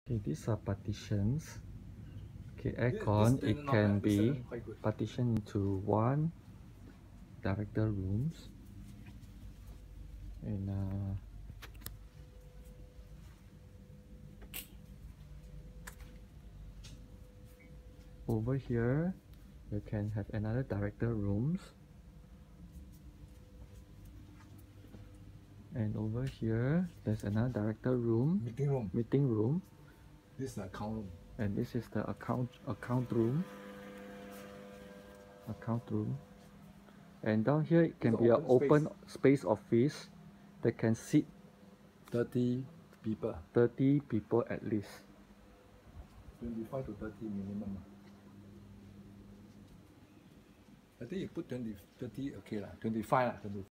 Okay, these are partitions. Okay, aircon, This it can be tenant quite good. partitioned into one director rooms and over here you can have another director rooms, and over here there's another director room, Meeting room. This is the account room. And this is the account room. And down here it can be an open space office that can seat 30 people. 30 people at least. 25 to 30 minimum. I think you put 20, 30, okay lah. 25 lah. 25.